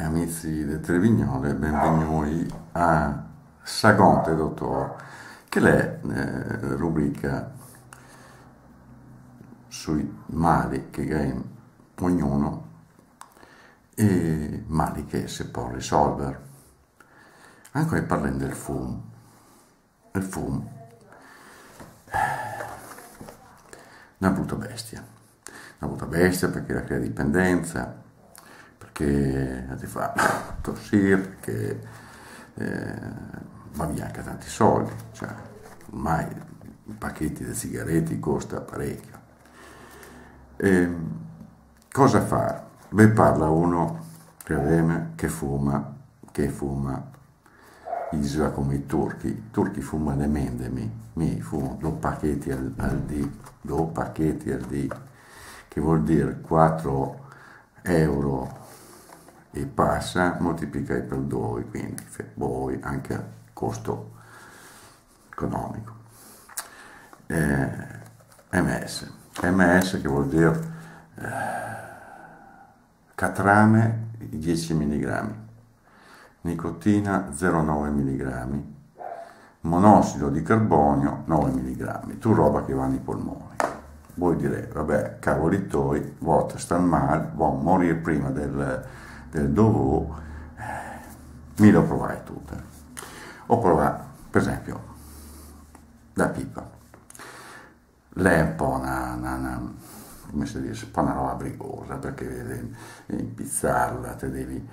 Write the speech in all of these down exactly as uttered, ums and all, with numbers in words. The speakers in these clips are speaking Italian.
amici del Trevignole, benvenuti a Sagonte Dottor, che è eh, rubrica sui mali che ha ognuno e mali che si può risolvere. Anche parlando del fumo, il fumo è una brutta bestia, una brutta bestia perché crea dipendenza, perché ti fa tossire, perché eh, va via anche tanti soldi, cioè ormai i pacchetti di sigarette costa parecchio. E cosa fare? Beh, parla uno che fuma, che fuma, isla come i turchi, i turchi fumano le mendemi, mi fumano due pacchetti al, al dì, due pacchetti al dì, che vuol dire quattro euro e passa, moltiplicai per due, quindi poi anche a costo economico. Eh, M S, M S che vuol dire eh, catrame dieci milligrammi, nicotina zero virgola nove milligrammi, monossido di carbonio nove milligrammi, tu roba che va nei polmoni. Voi direte, vabbè, cavoli tuoi, vuoto, stanno male, vuoi morire prima del, del dovuto, eh, mi lo provai tutte. Ho provato, per esempio, la pipa. Lei è un po' una, una, una come si dice, un po' una roba brigosa, perché devi impizzarla, te devi,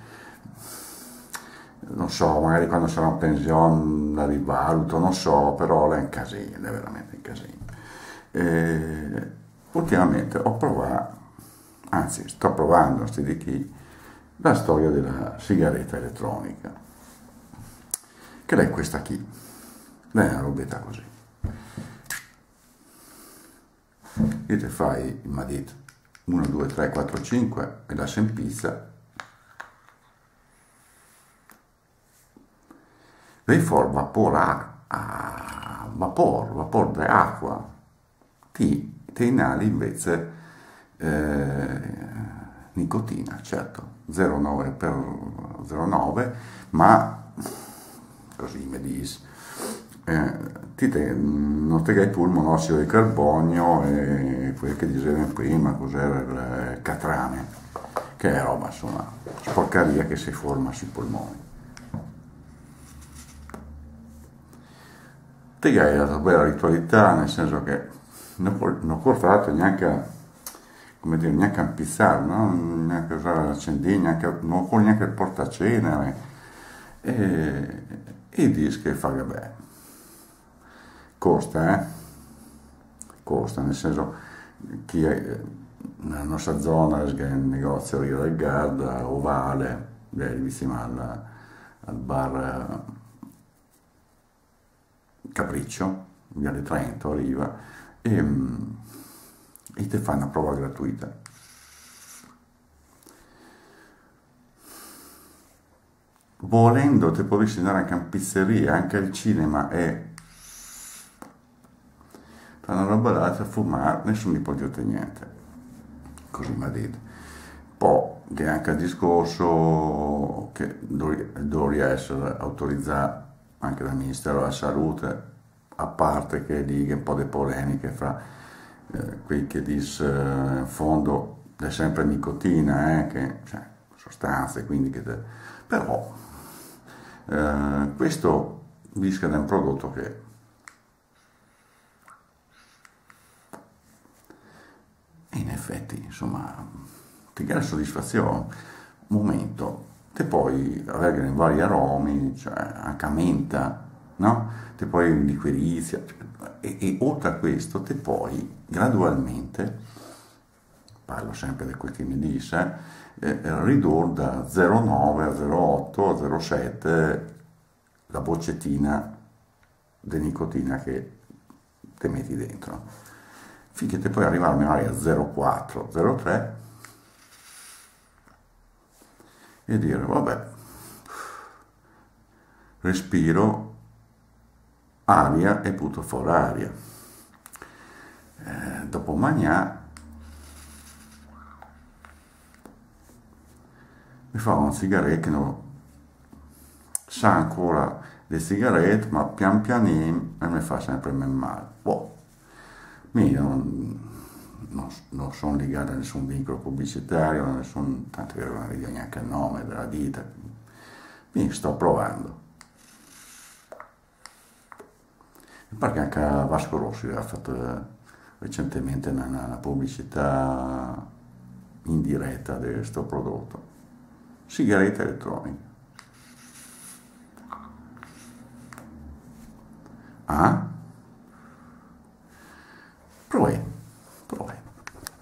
non so, magari quando sarà in pensione la rivaluto, non so, però è un casino, è veramente un casino. E ultimamente ho provato, anzi sto provando, sti di chi, la storia della sigaretta elettronica, che è questa qui, lei è una robetta così. E te fai il madito uno, due, tre, quattro, cinque e la sempizza, vei for vapore, a vapore, vapore di acqua, ti, ti inali invece eh, nicotina, certo, zero virgola nove per zero virgola nove, ma così mi dici, eh, ti te, non te gai più il monossido di carbonio e quel che dicevano prima, cos'era il catrame, che è roba, insomma, sporcaria che si forma sui polmoni. Te gai la bella ritualità, nel senso che non ho portato neanche a, come dire, neanche a impizzare, no? Neanche a usare l'accendino, neanche, non ho neanche il portacenere, e, e dici che fa vabbè. Costa, eh? Costa, nel senso, chi è nella nostra zona, che è il negozio Rio del Garda, Ovale, è vicino al, al bar Capriccio, Viale Trento, arriva, e, e ti fa una prova gratuita. Volendo, ti puoi andare anche in pizzeria, anche al cinema, e fa una roba là, a fumare, nessuno gli può dire niente, così mi ha detto. Poi che anche il discorso che dovrebbe essere autorizzato anche dal Ministero della Salute, a parte che lì che un po' di polemiche fra eh, quei che dice eh, in fondo è sempre nicotina, eh, che, cioè, sostanze, quindi che te, però eh, questo dice che è un prodotto che e in effetti, insomma, ti dà la soddisfazione, un momento, te puoi avere in vari aromi, cioè anche a menta, no? Te puoi liquirizia, e, e oltre a questo te puoi gradualmente, parlo sempre di quel che mi dice, eh, ridurre da zero virgola nove a zero virgola otto a zero virgola sette la boccettina di nicotina che te metti dentro, finché te puoi arrivare magari a zero virgola quattro, zero virgola tre e dire vabbè, respiro aria e butto fuori aria. Eh, dopo mangiare mi fa una sigaretta che non sa ancora le sigarette, ma pian pianino e mi fa sempre male. Boh, mi non, non, non sono legato a nessun vincolo pubblicitario, nessun, tanto che non vedo neanche il nome della ditta, quindi sto provando. Perché anche Vasco Rossi ha fatto eh, recentemente una, una pubblicità in diretta di questo prodotto. Sigaretta elettronica. Ah? Provai.